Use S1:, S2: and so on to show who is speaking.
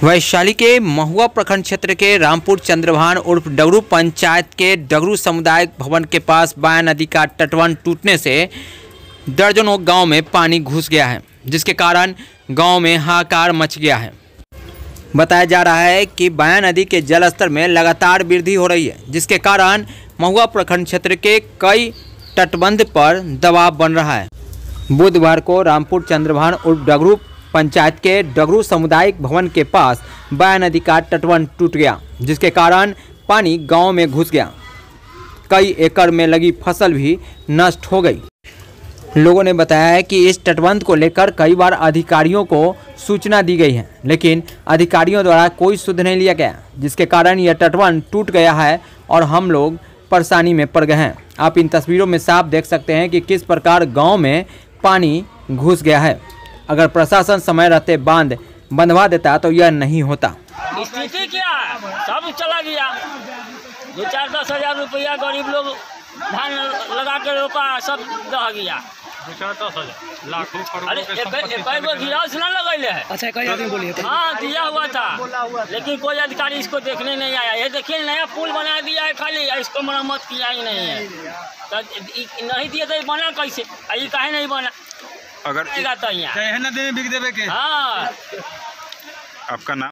S1: वैशाली के महुआ प्रखंड क्षेत्र के रामपुर चंद्रभान उर्फ डगरू पंचायत के डगरू सामुदायिक भवन के पास बाया नदी का तटबंध टूटने से दर्जनों गांव में पानी घुस गया है, जिसके कारण गांव में हाहाकार मच गया है। बताया जा रहा है कि बाया नदी के जलस्तर में लगातार वृद्धि हो रही है, जिसके कारण महुआ प्रखंड क्षेत्र के कई तटबंध पर दबाव बन रहा है। बुधवार को रामपुर चंद्रभान उर्फ डगरू पंचायत के डगरू सामुदायिक भवन के पास बाया नदी का तटबंध टूट गया, जिसके कारण पानी गांव में घुस गया। कई एकड़ में लगी फसल भी नष्ट हो गई। लोगों ने बताया है कि इस तटबंध को लेकर कई बार अधिकारियों को सूचना दी गई है, लेकिन अधिकारियों द्वारा कोई सुध नहीं लिया गया, जिसके कारण यह तटबंध टूट गया है और हम लोग परेशानी में पड़ गए हैं। आप इन तस्वीरों में साफ देख सकते हैं कि किस प्रकार गांव में पानी घुस गया है। अगर प्रशासन समय रहते बांध बंधवा देता तो यह नहीं होता।
S2: स्थिति क्या है, सब चला गया। 2-4-10 हजार रुपया गरीब लोग धान लगा के रोपा, सब दह गया।
S3: 2-4-10 लाखों
S2: अरे एक गिलास ना लगैले है।
S4: अच्छा, कई आदमी बोलिए
S2: हाँ, दिया हुआ था, लेकिन कोई अधिकारी इसको देखने नहीं आया। ये देखिए नया पुल बना दिया है, खाली इसको मरम्मत किया ही नहीं है। तो नहीं दिया तो बना कैसे? ये काहे नहीं बना?
S3: अगर
S2: नदी में बिक देवे के। हाँ,
S3: आपका नाम?